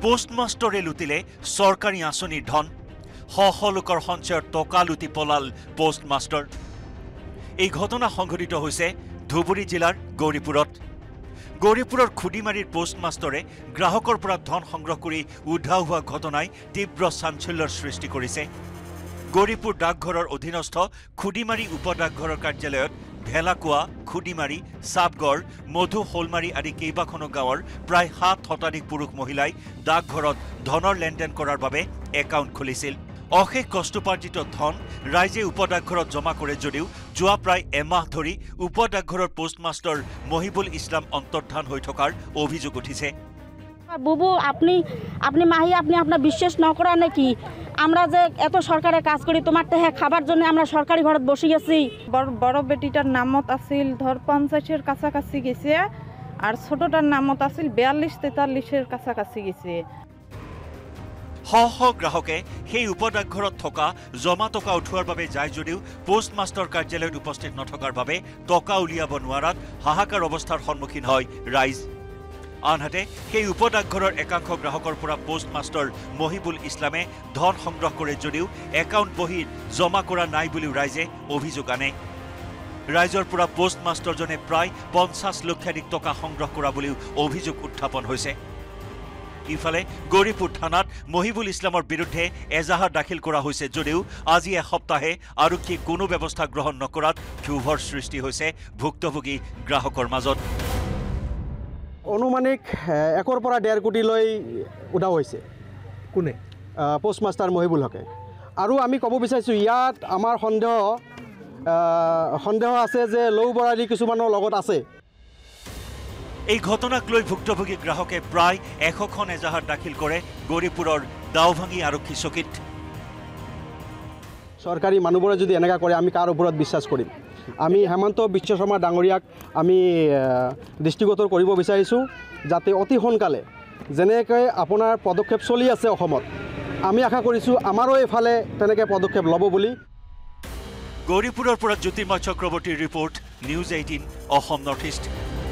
পোষ্টমাষ্টৰে লুটিলে চৰকাৰী আঁচনিৰ ধন শ লোকৰ সঞ্চয়ৰ টকা লুটি পলাল পোষ্টমাষ্টৰ এই ঘটনা সংঘটিত হৈছে ধুবুৰী জিলাৰ গৌৰীপুৰৰ খুদিমাৰীৰ পোষ্টমাষ্টৰে গ্ৰাহকৰ পৰা ধন সংগ্ৰহ কৰি উদ্ধাৰ হোৱা ঘটনাই তীব্ৰ চাঞ্চল্যৰ সৃষ্টি কৰিছে গৌৰীপুৰ ডাকঘৰৰ অধীনস্থ খুদিমাৰী উপডাকঘৰৰ কাৰ্যালয়ত ভেলাকুৱা খুদিমাৰী সাবগড় মধু হোলমাৰী আদি কেইবাখনো গাঁৱৰ প্ৰায় 7 শতাধিক পুৰুষ মহিলাই ডাকঘৰত ধনৰ লেনদেন কৰাৰ বাবে একাউণ্ট খুলিছিল অশেষ কষ্টপাৰ্জিত ধন ৰাইজে উপডাকঘৰত জমা কৰে যদিও যোৱা প্ৰায় এমাহ ধৰি উপডাকঘৰৰ পোষ্টমাষ্টৰ মহিবুল ইছলাম অন্তৰ্ধান হৈ থকাৰ অভিযোগ উঠিছে বুবু আপনি মাহি আপনি আপনার বিশ্বাস নকরা নাকি আমরা যে এত সরকারের কাজ করি তোমার টেহা খাবার জন্য আমরা সরকারি ঘরত বসে গেছি বড় বেটিটার নামত আছিল ধর 50-এর কাছাকাছি গেছে আর ছোটটার নামত আছিল 42-43-এর কাছাকাছি গেছে শ গ্ৰাহকে সেই উপডাকঘৰত থকা জমা টকা উঠোৱাৰ বাবে যায় যদিও পোষ্টমাষ্টৰ কাৰ্যালয়ত উপস্থিত নথকাৰ বাবে টকা উলিয়াব নোৱাৰাত হাহাকাৰ অৱস্থাৰ সন্মুখীন হয় ৰাইজ আনহাতে সেই উপডাকঘৰৰ একাংশ গ্ৰাহকৰ পৰা পোষ্টমাষ্টৰ মহিবুল ইছলামে ধন সংগ্ৰহ কৰে যদিও একাউণ্ট বহীত জমা কৰা নাই বুলিও ৰাইজে অভিযোগ আনে ৰাইজৰ পৰা পোষ্টমাষ্টৰজনে প্ৰায় 50 লক্ষাধিক টকা সংগ্ৰহ কৰা বুলিও অভিযোগ উত্থাপন হৈছে ইফালে গৌৰীপুৰ থানাত মহিবুল ইছলামৰ বিৰুদ্ধে এজাহাৰ দাখিল কৰা হৈছে যদিও আজি এসপ্তাহে আৰক্ষী কোনো ব্যৱস্থা গ্ৰহণ নকৰাত ক্ষোভৰ সৃষ্টি হৈছে ভুক্তভোগী গ্ৰাহকৰ মাজত অনুমানিক 1 পৰা 1.5 কোটি লৈ উঠা হৈছে কোনে পোষ্টমাষ্টাৰ মহিবুল হকে আৰু আমি ক'ব বিচাৰিছোঁ ইয়াত আমাৰ সন্দেহ আছে যে লৌ বৰালি কিছুমানৰ লগত আছে এই ঘটনাক লৈ ভুক্তভোগী গ্ৰাহকে প্ৰায় 100খন এজাহাৰ দাখিল কৰে গৌৰীপুৰৰ দাওভাঙি আৰক্ষী চকীত চৰকাৰী মানুহবোৰে যদি এনেকা কৰে আমি কাৰ ওপৰত বিশ্বাস কৰিম আমি হেমন্ত বিশ্ব শৰ্মা ডাঙৰীয়াক আমি দৃষ্টিগত কৰিব বিচাৰিছোঁ যাতে অতি সোনকালে যেনেকৈ আপোনাৰ পদক্ষেপ চলি আছে অসমত আমি আশা কৰিছোঁ আমাৰো এফালে তেনেকৈ পদক্ষেপ ল'ব বুলি গৌৰীপুৰৰ পৰা জ্যোতিৰ্ময় চক্ৰৱৰ্তীৰ report news 18 Assam North East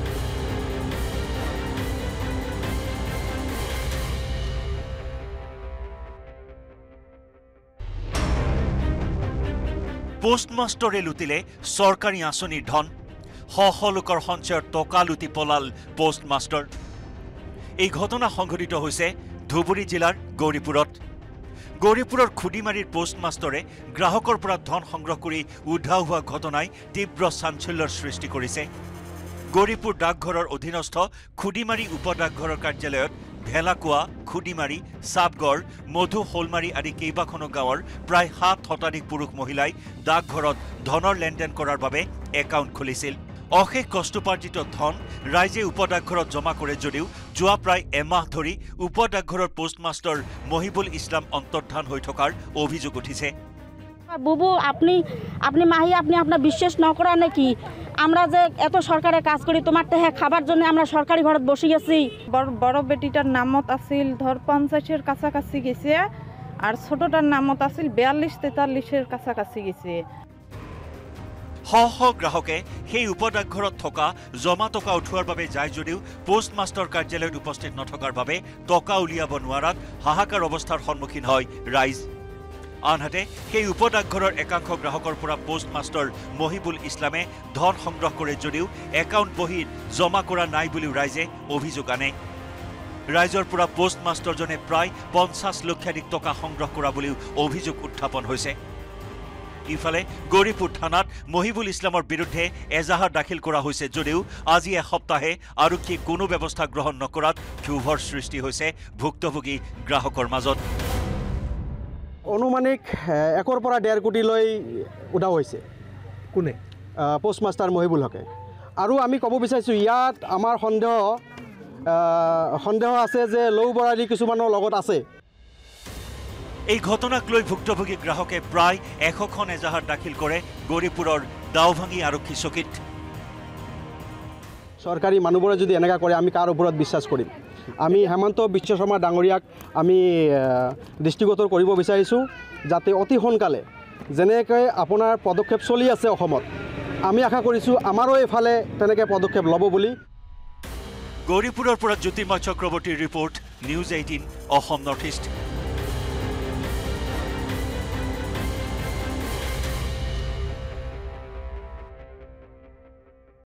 পোষ্টমাষ্টৰে লুটিলে চৰকাৰী আঁচনিৰ ধন শ লোকৰ সঞ্চয়ৰ টকা লুটি পলাল পোষ্টমাষ্টৰ এই ঘটনা সংঘটিত হৈছে ধুবুৰী জিলাৰ গৌৰীপুৰৰ খুদিমাৰীৰ পোষ্টমাষ্টৰে গ্ৰাহকৰ পৰা ধন সংগ্ৰহ কৰি উদ্ধাৰ হোৱা ঘটনাই তীব্ৰ চাঞ্চল্যৰ সৃষ্টি কৰিছে গৌৰীপুৰ ডাকঘৰৰ অধীনস্থ খুদিমাৰী উপডাকঘৰৰ কাৰ্যালয়ত ভেলাকুৱা খুদিমাৰী সাবগড় মধু হোলমাৰী আদি কেইবাখনো গাঁৱৰ প্ৰায় 7 শতাধিক পুৰুষ মহিলাই ডাকঘৰত ধনৰ লেনদেন কৰাৰ বাবে একাউণ্ট খুলিছিল অশেষ কষ্টপাৰ্জিত ধন ৰাইজে উপডাকঘৰত জমা কৰে যদিও যোৱা প্ৰায় এমাহ ধৰি উপডাকঘৰৰ পোষ্টমাষ্টৰ মহিবুল ইছলাম অন্তৰ্ধান হৈ থকাৰ অভিযোগ উঠিছে বুবু আপনি মাহি আপনি আপনার বিশ্বাস নকরা নাকি আমরা যে এত সরকারের কাজ করি তোমার টেহা খাবার জন্য আমরা সরকারি ঘরত বসে গেছি বড় বেটিটার নামত আছিল ধর 50-এর কাছাকাছি গেছে আর ছোটটার নামত আছিল 42-43-এর কাছাকাছি গেছে শ গ্ৰাহকে সেই উপডাকঘৰত থকা জমা টকা উঠোৱাৰ বাবে যায় যদিও পোষ্টমাষ্টৰ কাৰ্যালয়ত উপস্থিত নথকাৰ বাবে টকা উলিয়াব নোৱাৰাত হাহাকাৰ অৱস্থাৰ সন্মুখীন হয় ৰাইজ আনহাতে সেই উপডাকঘৰৰ একাংশ গ্ৰাহকৰ পৰা পোষ্টমাষ্টৰ মহিবুল ইছলামে ধন সংগ্ৰহ কৰে যদিও একাউণ্ট বহীত জমা কৰা নাই বুলিও ৰাইজে অভিযোগ আনে ৰাইজৰ পৰা পোষ্টমাষ্টৰজনে প্ৰায় 50 লক্ষাধিক টকা সংগ্ৰহ কৰা বুলিও অভিযোগ উত্থাপন হৈছে ইফালে গৌৰীপুৰ থানাত মহিবুল ইছলামৰ বিৰুদ্ধে এজাহাৰ দাখিল কৰা হৈছে যদিও আজি এসপ্তাহে আৰক্ষী কোনো ব্যৱস্থা গ্ৰহণ নকৰাত ক্ষোভৰ সৃষ্টি হৈছে ভুক্তভোগী গ্ৰাহকৰ মাজত অনুমানিক 1 পৰা 1.5 কোটি লৈ উঠা হৈছে কোনে পোষ্টমাষ্টাৰ মহিবুল হকে আৰু আমি ক'ব বিচাৰিছোঁ ইয়াত আমাৰ সন্দেহ আছে যে লৌ বৰালি কিছুমানৰ লগত আছে এই ঘটনাক লৈ ভুক্তভোগী গ্ৰাহকে প্ৰায় 100খন এজাহাৰ দাখিল কৰে গৌৰীপুৰৰ দাওভাঙি আৰক্ষী চকীত চৰকাৰী মানুহবোৰে যদি এনেকা কৰে আমি কাৰ ওপৰত বিশ্বাস কৰিম আমি হেমন্ত বিশ্ব শৰ্মা ডাঙৰীয়াক আমি দৃষ্টিগত কৰিব বিচাৰিছোঁ যাতে অতি সোনকালে যেনেকৈ আপোনাৰ পদক্ষেপ চলি আছে অসমত আমি আশা কৰিছোঁ আমাৰো এফালে তেনেকৈ পদক্ষেপ ল'ব বুলি গৌৰীপুৰৰ পৰা জ্যোতিৰ্ময় চক্ৰৱৰ্তীৰ ৰিপৰ্ট News18 Assam Northeast